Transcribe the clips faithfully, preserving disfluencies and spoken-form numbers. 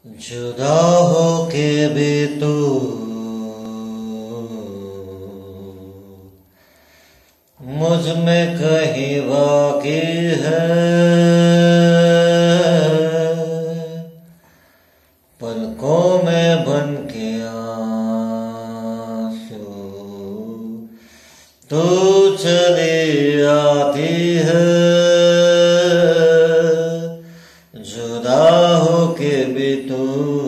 जुदा होके भी तू मुझ में कहीं बाकी है, पलकों में बन के आंसू तू चली आती है। जुदा होके भी तू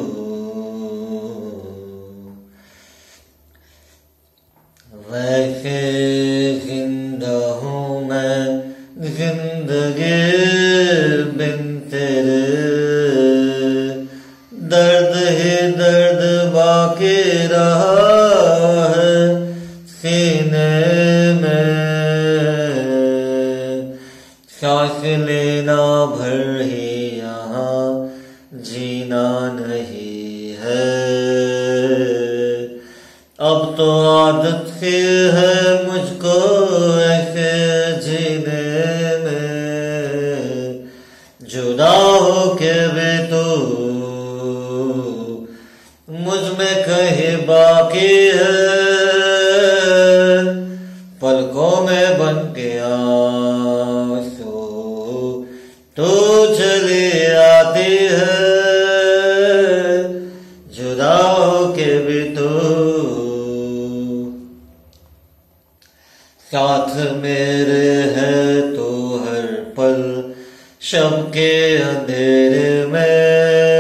वैसे जिंदा हूँ मैं जिंदगी बिन तेरे, दर्द ही दर्द बाकी रहा है सीने में, सांस लेना भर ही यहाँ जीना नहीं है। अब तो आदत सी है मुझको ऐसे जीने में, जुदा होके भी तू मुझ में कहीं बाकी है, पलकों में बन के आंसू तू चली आती है। जुदा होके भी तू साथ मेरे है तू हर पल शब के अंधेरे में,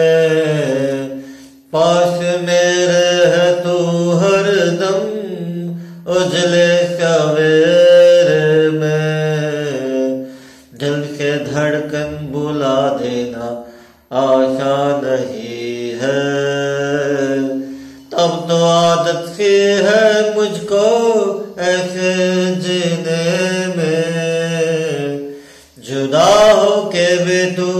पास मेरे है तू हर दम उजले सवेरे में। दिल के धड़कन बुला देना आसान नहीं है, तब तो आदत सी है मुझको ऐसे जीने में। जुदा होके भी तू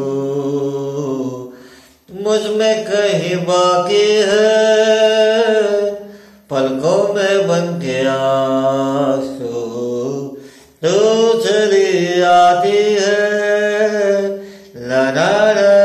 मुझ में कहीं बाकी है, पलकों में बन के आंसू तू चली आती है। ला ला ला